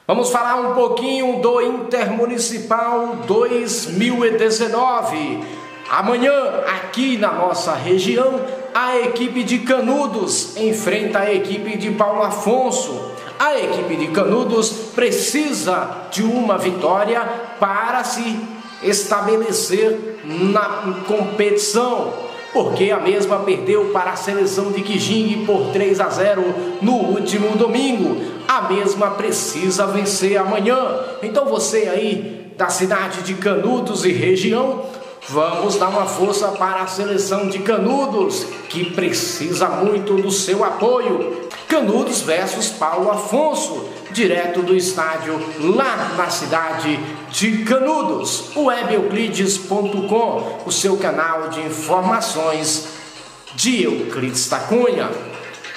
Vamos falar um pouquinho do Intermunicipal 2019. Amanhã, aqui na nossa região, a equipe de Canudos enfrenta a equipe de Paulo Afonso. A equipe de Canudos precisa de uma vitória para se estabelecer na competição, porque a mesma perdeu para a seleção de Quijingue por 3-0 no último domingo. A mesma precisa vencer amanhã. Então você aí da cidade de Canudos e região, vamos dar uma força para a seleção de Canudos, que precisa muito do seu apoio. Canudos versus Paulo Afonso, direto do estádio lá na cidade de Canudos. webeuclides.com, o seu canal de informações de Euclides da Cunha.